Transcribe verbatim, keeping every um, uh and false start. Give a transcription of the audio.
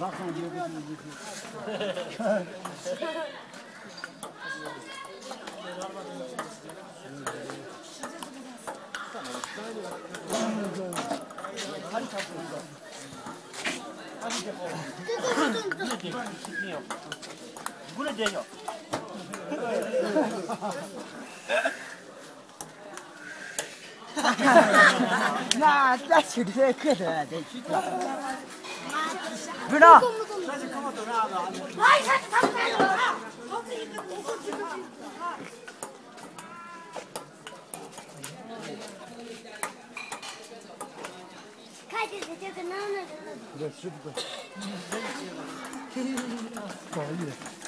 Bună de eu. Na, dați-i de câte, deci. Bună! Hai, hai, hai, hai! Haideți, că n-am nădălăt. Da, super. 不好意思。